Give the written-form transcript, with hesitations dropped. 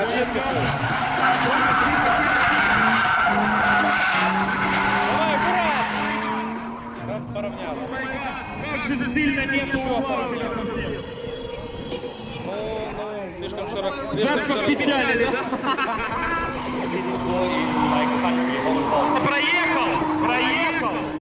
ошибки свои. Давай, аккуратно. Как поравнял. Как же сильно нету плавателя совсем. Ну, слишком широко. Знаешь, как печали, да?